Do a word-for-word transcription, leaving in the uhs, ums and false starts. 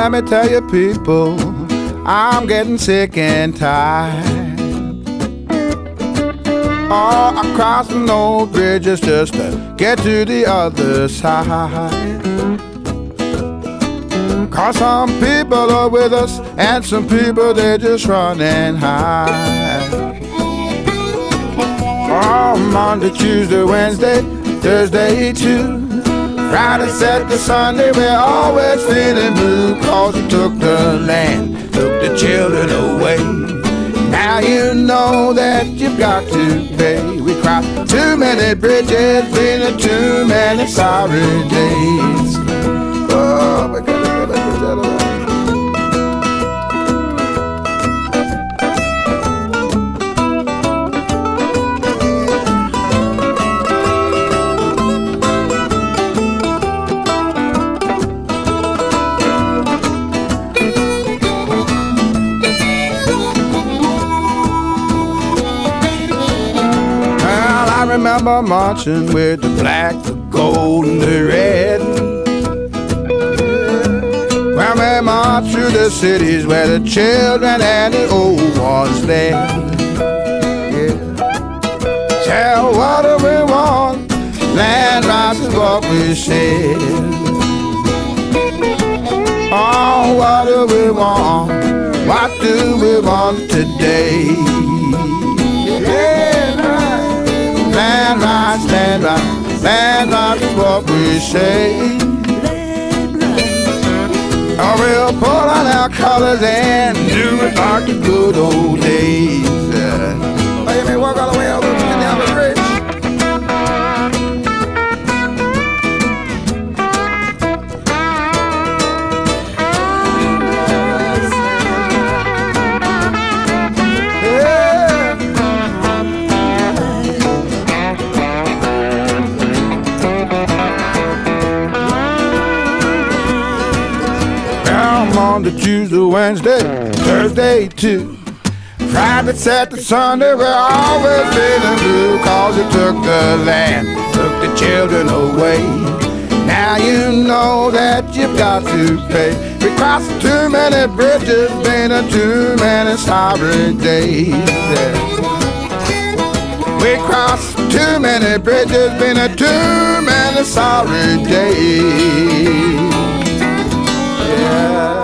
let me tell you people, I'm getting sick and tired. Oh, I'm crossing those bridges just to get to the other side. Cause some people are with us and some people they're just running high. Oh, Monday, Tuesday, Wednesday, Thursday too, Friday, Saturday, Sunday, we're always feeling blue. Cause you took the land, took the children away. Now you know that you've got to pay. We crossed too many bridges, been too many sorry days. Oh, we gotta get back to that. I remember marching with the black, the gold, and the red. When we marched through the cities where the children and the old ones led. Yeah. Tell what do we want? Land rights is what we said. Oh, what do we want? What do we want today? Yeah. Land rights, land rights, land rights is what we say. Oh, we'll pull on our colors and do it like the good old days. Uh, let me walk all the way over to the bridge. Monday, Tuesday, Wednesday, Thursday too, Friday, Saturday, Sunday, we're always feeling blue. Cause you took the land, took the children away. Now you know that you've got to pay. We crossed too many bridges, been a too many sorry days. Yeah. We crossed too many bridges, been a too many sorry days. Yeah.